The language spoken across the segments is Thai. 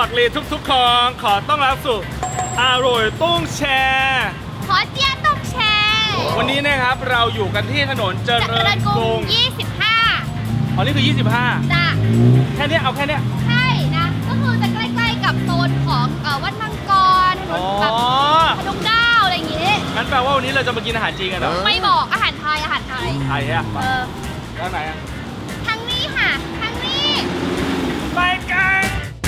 กรีทุกๆคนขอต้อนรับสู่อร่อยต้องแชร์ขอเจี๊ยบต้องแชร์วันนี้นะครับเราอยู่กันที่ถนนเจริญกรุง25อ๋อนี่คือ25 จ้ะแค่นี้เอาแค่นี้ใช่นะก็คือจะใกล้ๆกับโซนของวัดมังกรถนนแบบพนมเกล้าอะไรอย่างงี้งั้นแปลว่าวันนี้เราจะมากินอาหารจีนกันเหรอไม่บอกอาหารไทยไทยอะแล้วไหนอะทางนี้ค่ะทางนี้ไปกัน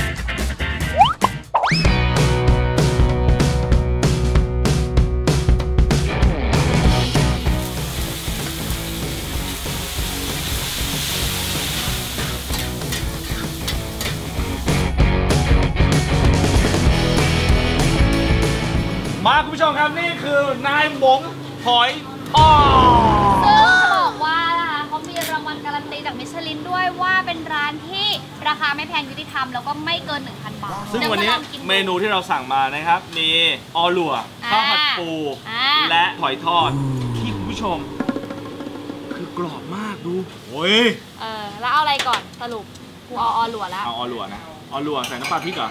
มาคุณผู้ชมครับนี่คือนายหมงหอยอ้อซึ่งจะบอกว่าเขามีรางวัลการันตีจากมิชลินด้วยว่าเป็นร้านที่ราคาไม่แพงยุติธรรมแล้วก็ไม่เกิน 1,000 บาทซึ่งวันนี้เมนูที่เราสั่งมานะครับมีออหลัวข้าวผัดปูและหอยทอดที่คุณผู้ชมคือกรอบมากดูโอ้ยแล้วเอาอะไรก่อนสรุปกูเอาออหลัวแล้วเอาออหลัวนะออหลัวใส่น้ำปลาพริกเหร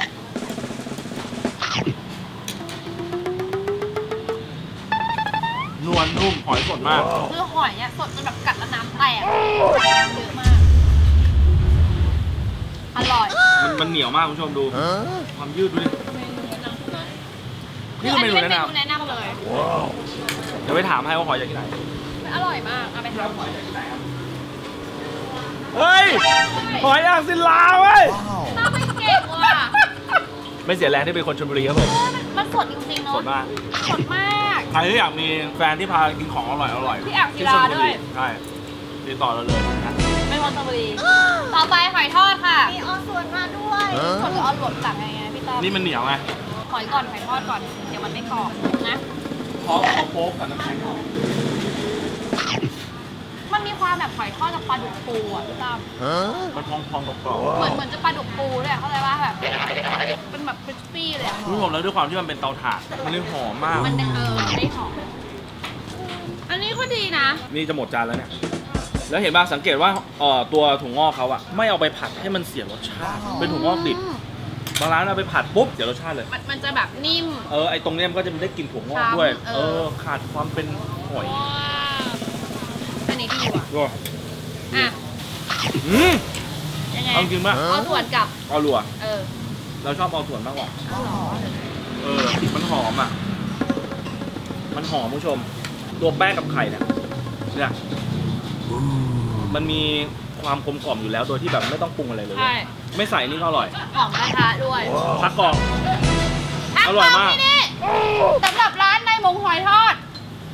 อนวลนุ่มหอยสดมากคือหอยเนี่ยสดจนแบบกัดแล้วน้ำแตกน้ำเยอะมากอร่อยมันเหนียวมากคุณผู้ชมดูความยืดดูดินี่คือเมนูแนะนำเลยเดี๋ยวไปถามให้ว่าหอยจากที่ไหนอร่อยมากเอาไปทำเฮ้ยหอยอ่างศิลาเว้ยน่าไปเก่งว่ะไม่เสียแรงที่เป็นคนชลบุรีครับผมมันสดจริงๆเนาะสดมากใครที่อยากมีแฟนที่พากินของอร่อยที่อ่างศิลาด้วยใช่ติดต่อเราเลยนะไม่คนชลบุรีต่อไปหอยทอดค่ะมีออส่วนมาด้วยส่วนหรือออหลวงต่างไงพี่ต้อมนี่มันเหนียวไงหอยก่อนหอยทอดก่อนเดี๋ยวมันไม่กรอบนะขอโป๊กกับน้ำแข็งมันมีความแบบหอยทอดกับปลาดุกปูอ่ะพี่ต้อมมันพองกรอบเหมือนจะปลาดุกปูด้วยเข้าใจว่าแบบเป็นแบบคริสปี้เลยอ่ะรู้ผมแล้วด้วยความที่มันเป็นเตาถ่านมันเลยหอมมากมันได้หอมอันนี้ก็ดีนะนี่จะหมดจานแล้วเนี่ยแล้วเห็นป่ะสังเกตว่าตัวถั่วงอกเขาอะไม่เอาไปผัดให้มันเสียรสชาติเป็นถั่วงอกดิบบางร้านเอาไปผัดปุ๊บเสียรสชาติเลยมันจะแบบนิ่มไอตรงนี้มันก็จะได้กลิ่นถั่วงอกด้วยขาดความเป็นหอยอันนี้ดีว่ะอ่ะยังไงเอาจริงป่ะเอาส่วนกับเอาหลัวเราชอบเอาส่วนมากกว่ามันหอมอ่ะมันหอมผู้ชมตัวแป้งกับไข่เนี่ยมันมีความกลมกล่อมอยู่แล้วโดยที่แบบไม่ต้องปรุงอะไรเลยไม่ใส่นี่ก็อร่อยหอมกระทะด้วยผักกรอบอร่อยมากสำหรับร้านนายหมงหอยทอด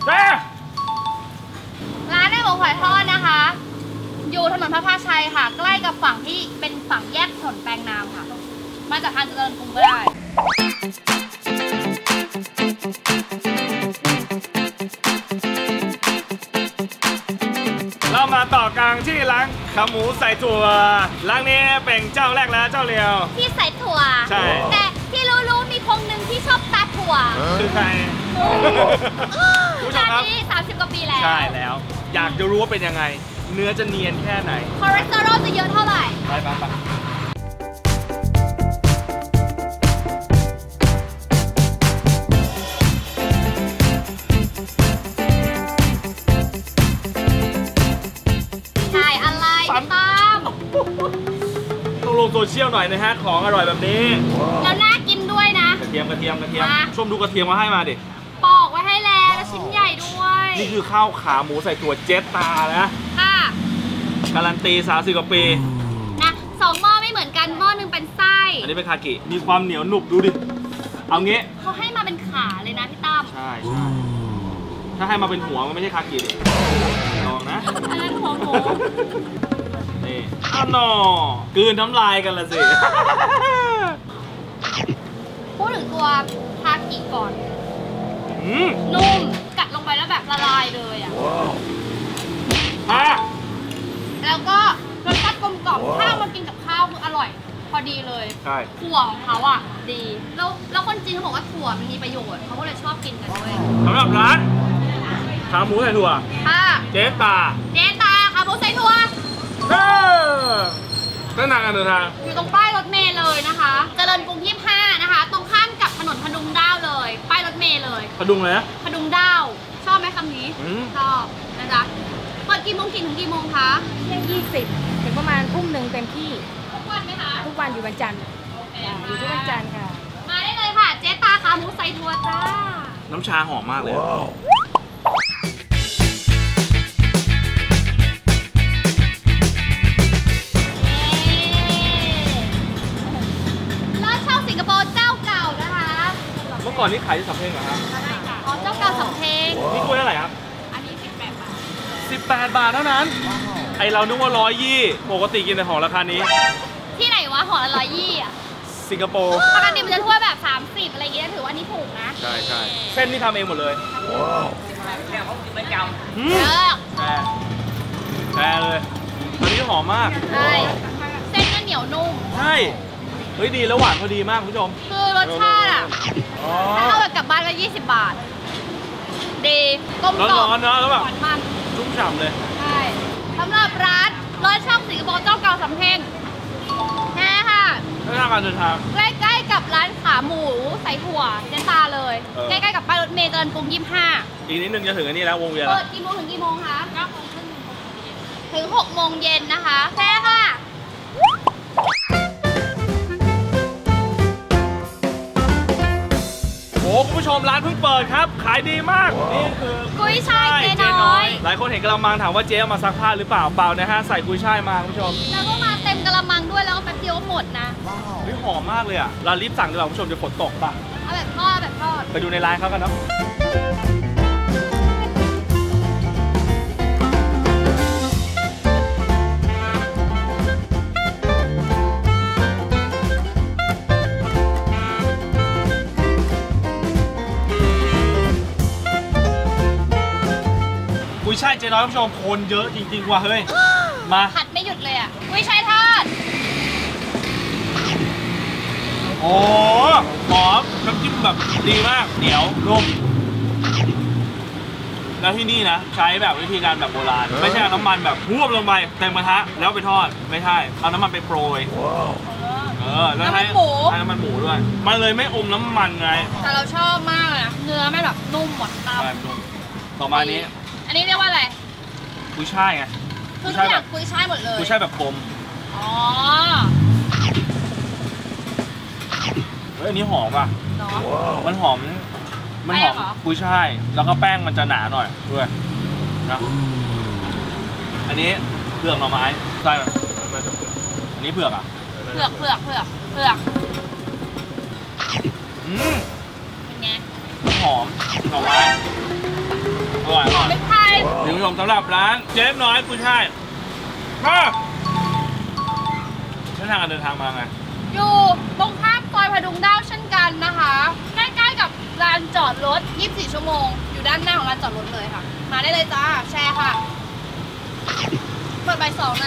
ร้านนายหมงหอยทอดนะคะอยู่ถนนพระพาชัยค่ะใกล้กับฝั่งที่เป็นฝั่งแยกถนนแปลงนามค่ะมาจากทางเจริญกรุงก็ได้เรามาต่อกลางที่ร้านขาหมูใส่ถั่วร้านนี้เป็นเจ้าแรกแล้วเจ้าเดียวที่ใส่ถั่วใช่แต่ที่รู้มีคงหนึ่งที่ชอบตาถั่วคือใครร้านนี้30 กว่าปีแล้วใช่แล้วอยากจะรู้ว่าเป็นยังไงเนื้อจะเนียนแค่ไหนคอเลสเตอรอลจะเยอะเท่าไหร่ไปถ่ายอะไรตามต้องลงโซเชียลหน่อยนะฮะของอร่อยแบบนี้แล้วน่ากินด้วยนะกระเทียมชมดูกระเทียมมาให้มาดิปอกไว้ให้แล้วชิ้นใหญ่ด้วยนี่คือข้าวขาหมูใส่ถั่วเจตานะค่ะการันตี30 กว่าปีนะ2 หม้อไม่เหมือนกันหม้อนึงเป็นไส้อันนี้เป็นคากิมีความเหนียวหนุบดูดิเอางี้เขาให้มาเป็นขาเลยนะพี่ตั้มใช่ถ้าให้มาเป็นหัวมันไม่ใช่คากิลองนะอันนั้นหัวหมูนี่อ้าวหนอกลืนน้ำลายกันละสิพูดถึงตัวคากิก่อนนุ่มกัดลงไปแล้วแบบละลายเลยอ่ะแล้วก็รสชาติกลมกล่อมข้าวมากินกับข้าวคืออร่อยพอดีเลยใช่ถั่วของเขาอ่ะดีแล้วคนจีนเขาบอกว่าถั่วมันมีประโยชน์เขาก็เลยชอบกินกันด้วยสำหรับร้านขาหมูใส่ถั่วเจ๊ตาขาหมูใส่ถั่วเส้นทางการเดินทางอยู่ตรงป้ายรถเมล์เลเลยนะคะเจริญกรุง25นะคะตรงข้ามกับถนนพดุงด้าวเลยป้ายรถเมล์เลยพดุงเลยนะพดุงด้าวชอบไหมคำนี้ ชอบนะจ๊ะเปิดกี่โมงถึงกี่โมงคะเที่ยง20 ถึงประมาณทุ่มหนึ่งเต็มที่ทุกวันไหมคะทุกวันอยู่วันจันทร์อยู่ทุกวันจันทร์ค่ะมาได้เลยค่ะเจ๊ตาขาหมูใส่ถั่วจ้าน้ำชาหอมมากเลยร้านเช่าสิงคโปร์เจ้าเก่านะคะเมื่อก่อนนี่ขายที่สำเพ็งเหรอครับอ๋อเจ้าเก่าสำเพ็งนี่กล้วยเท่าไหร่ครับอันนี้18 บาท 18 บาทเท่านั้น ไอเรานึกว่า120ปกติกินแต่ของราคานี้ที่ไหนวะห่อละ120อ่ะสิงคโปร์ปกติมันจะถ้วยแบบ30อะไรอย่างเงี้ยถือว่านี่ถูกนะใช่ใช่เส้นนี่ทำเองหมดเลยเนี่ยเขากินประจเยอะแช่เลยอันนี้หอมมากใช่เส้นก็เหนียวนุ่มใช่ เฮ้ยดีแล้วหวานพอดีมากคุณผู้ชมคือรสชาติอ่ะอ๋อถ้าเอาแบบกลับบ้านก็20 บาท ดีกลมกล่อร้อมนๆนะแล้วแบบหวานมันชุ่มฉ่ำเลยใช่สำหรับร้านช่องสิงคโปร์เจ้าเก่าสำเพ็งแน่ค่ะถ้าทางการเดินทางใกล้ๆกับร้านขาหมูใส่ถั่วเจนตาเลยเออใกล้ๆกับป้ายรถเมล์เจริญกรุง25 อีกนิดนึงจะถึงอันนี้แล้ววงเวียนเปิแล้วดกี่โมงถึงกี่โมงคะ9 โมงครึ่งถึง6 โมงเย็นนะคะแช่ค่ะโอ้คุณผู้ชมร้านเพิ่งเปิดครับ ขายดีมาก นี่คือกุ้ยช่ายเจ๊น้อยหลายคนเห็นกระมังถามว่าเจ๊เอามาซักผ้าหรือเปล่าเปล่านะฮะใส่กุ้ยช่ายมาคุณผู้ชมแล้วก็มาเต็มกระมังด้วยแล้วก็แป๊บเดียวก็หมดนะเฮ้ยหอมมากเลยอ่ะเรารีบสั่งดีกว่าคุณผู้ชมเดี๋ยวฝนตกป่ะเอาแบบทอดแบบทอดไปดูในร้านเขากันเนาะกุ้ยช่ายเจ๊น้อยคุณผู้ชมคนเยอะจริงๆว่ะเฮ้ย มาผัดไม่หยุดเลยอ่ะกุ้ยช่ายทอดโอ้หอมน้ำจิ้มแบบดีมากเหนียวนุ่มแล้วที่นี่นะใช้แบบวิธีการแบบโบราณไม่ใช่เอาน้ำมันแบบพรวบลงไปเต็มกระทะแล้วไปทอดไม่ใช่เอาน้ำมันไปโปรยแล้วใช้น้ำมันหมูด้วยมันเลยไม่อมน้ำมันไงแต่เราชอบมากเลยนะเนื้อไม่แบบนุ่มหมดตามใช่นุ่มต่อมานี้อันนี้เรียกว่าอะไรกุ้ยช่ายไงคือทุกอย่างกุ้ยช่ายหมดเลยกุ้ยช่ายแบบกลมอ๋อเฮ้ยอันนี้หอมป่ะเนาะมันหอมมันหอมแป้งเหรอกุ้ยช่ายแล้วก็แป้งมันจะหนาหน่อยด้วยนะอันนี้เผือกหน่อไม้ใช่ไหมอันนี้เผือกอ่ะเผือกอืมเป็นไงหอมหน่อไม้อร่อยอร่อยไม่ไทยคุณผู้ชมสำหรับร้านเจ๊น้อยกุ้ยช่ายเส้นทางการเดินทางมาไงอยู่ตรงข้ามซอยพดุงด้าวเช่นกันนะคะ ใกล้ๆกับลานจอดรถ 24 ชั่วโมง อยู่ด้านหน้าของลานจอดรถเลยค่ะ มาได้เลยจ้า แชร์ค่ะ เปิดบ่าย 2 นะ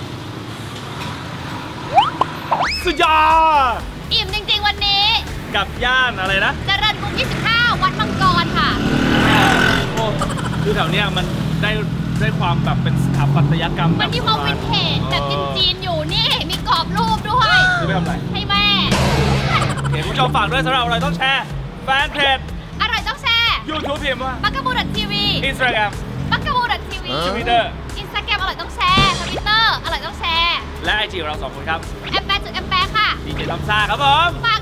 สุดยอดอิ่มจริงๆวันนี้กับย่านอะไรนะเจริญกรุง25 วัดมังกรค่ะโอ้คือแถวเนี้ยมันได้ความแบบเป็นสถาปัตยกรรมมันมีความวินเทจแบบจีนๆอยู่นี่ มีกรอบรูปด้วยจะไปทำอะไรให้แม่เห็นผู้ชมฝากด้วยสำหรับอะไรต้องแชร์แฟนเพจอร่อยต้องแชร์ YouTube พิมพ์ว่าบักกะบูดัตทีวี Instagram บักกะบูดัตทีวี Twitter อินสตาแกรมอร่อยต้องแชร์ทวิตเตอร์อร่อยต้องแชร์และ IG ของเราสองคนครับแอมแปร์จุดแอมแปร์ค่ะดีเจลำซ่าครับผมไป